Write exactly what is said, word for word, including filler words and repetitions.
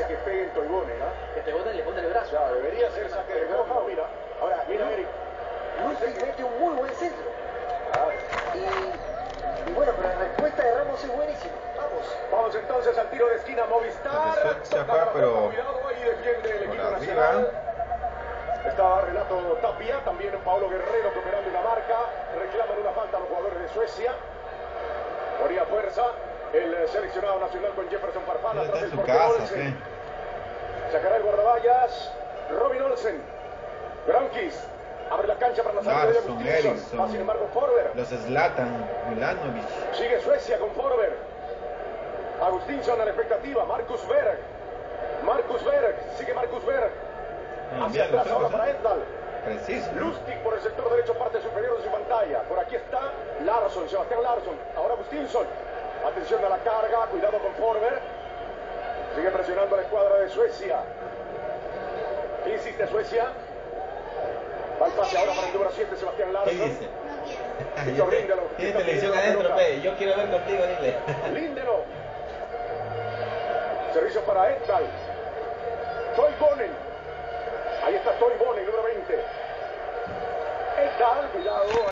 parece que pegue en Toivonen, ¿ah? Que Toivonen le pone el brazo. Claro, debería ser saque de roja, mira. Ahora, mira, Eric. Luis mete un muy buen centro. Claro. Y, y bueno, pero la respuesta de Ramos es buenísima. Vamos. Vamos entonces al tiro de esquina Movistar. Se fue, pero Cuidado, ahí defiende el por equipo arriba. nacional. Estaba Renato Tapia, también Paolo Guerrero cooperando en la marca. Reclaman una falta a los jugadores de Suecia. Ponía fuerza el seleccionado nacional con Jefferson Farfán atrás Está en del su portero casa, Olsen. ¿qué? Sacará el guardaballas Robin Olsen. Gronkis abre la cancha para la salida de Larsson, Agustínsson. Eriksson. Va sin embargo Forber. Los Zlatan, Milanovic. Sigue Suecia con Forber. Agustínsson a la expectativa. Marcus Berg. Marcus Berg. Sigue Marcus Berg. Ah, Hacia bien, atrás los ahora ojos, para ¿eh? Edal. Preciso. Lustig por el sector derecho, parte superior de su pantalla. Por aquí está Larsson, Sebastián Larsson. Ahora Agustínsson. Atención a la carga, cuidado con Forber. Sigue presionando a la escuadra de Suecia. ¿Qué insiste Suecia? Va el pase ahora para el número siete, Sebastián ¿Qué Larsson. dice? Víctor Lindelof. Tiene televisión adentro, pe. Yo quiero ver contigo, dile. Lindelof. Servicio para Edal. Toivonen. Ahí está Toivonen, número veinte. Edal, cuidado.